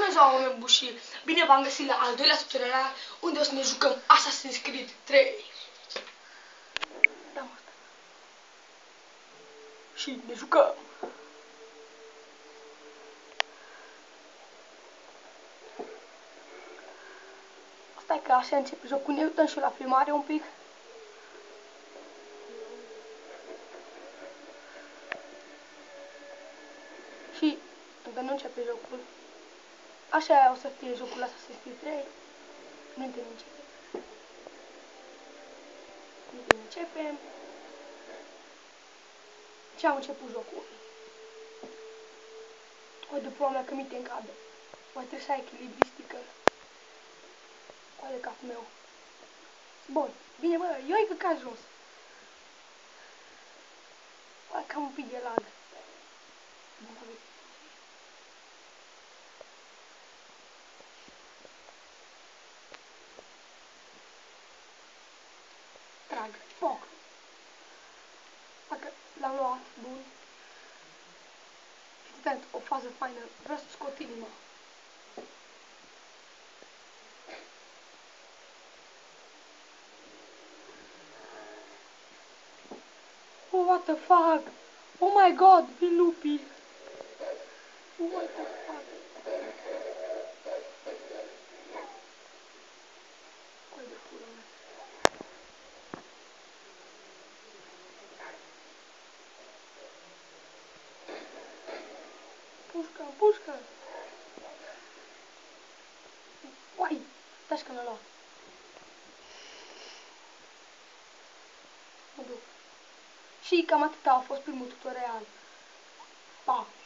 Bună ziua, oameni buni, și bine v-am găsit la al doilea tutorial unde o să ne jucăm Assassin's Creed 3. Da, mă, asta. Și ne jucăm. Stai că așa începe jocul, ne uităm și la filmare un pic. Și încă nu începe jocul. Așa o să fie jocul Assassin's Creed 3. Nu începem. Începem. Și am început jocul. O, după mea că mi-te încadă. Mai trebuie să ai echilibristică. Coale capul meu. Bun. Bine, bă, eu ai căcat jos. Bă, cam un pic de lag. Trag. Foc. Dacă l-am luat, bun. Evident, o fază faină. Vreau să scot inima. Oh, what the fuck? Oh my god, vin lupii. Oh, what the fuck? Coi de pula mea. Pușcă, pușcă. Uai, stai că mi-a luat. Mă duc. Și cam atâta a fost primul tutorial. Pa!